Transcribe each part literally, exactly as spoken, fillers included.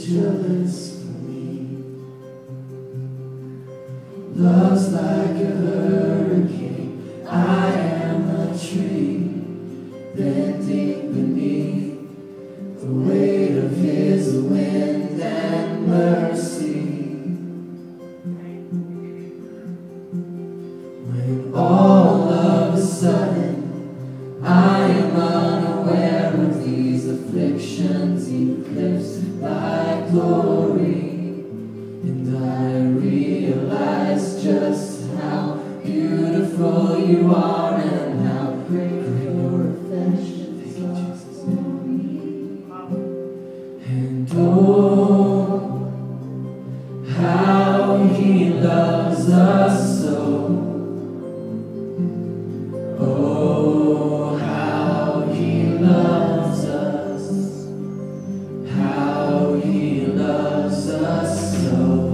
jealous for me. Love's like a hurricane, I am a tree, bending beneath the weight of his wind and mercy. When all of a sudden I am unaware of these afflictions eclipsed by glory, and I realize just how beautiful you are and how great your affections are for me. And oh, how he loves us so. Oh, how he loves us, how he loves us so.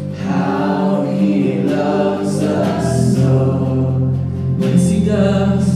Yes, he does.